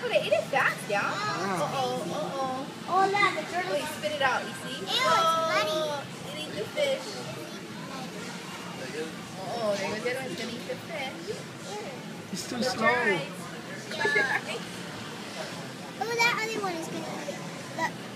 Oh, they ate it fast, yeah? Wow. Uh-oh. Oh, no, the turtle. Wait, spit it out, you see? Ew, it's bloody. It ate the fish. Oh, there goes the other one. It's gonna eat the fish. It's too Close slow. your eyes. Yeah. Oh, that other one is gonna eat it. Look.